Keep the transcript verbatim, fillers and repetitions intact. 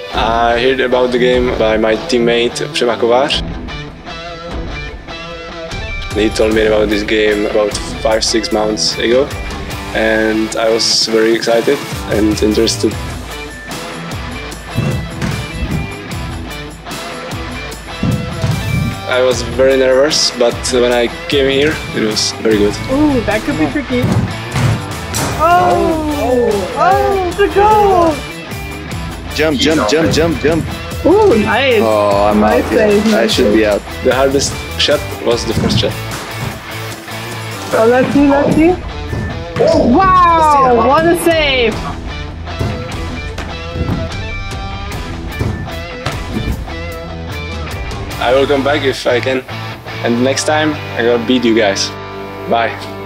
I heard about the game by my teammate Kovac. He told me about this game about five, six months ago, and I was very excited and interested. I was very nervous, but when I came here, it was very good. Ooh, that could be tricky. Oh! Oh! Oh, the goal! Jump, jump, jump, jump, jump. Ooh, nice. Oh, I'm nice out. Save, I nice should save. be out. The hardest shot was the first shot. Oh, let's see, let's see. Wow, what a save! I will come back if I can, and next time I will beat you guys. Bye.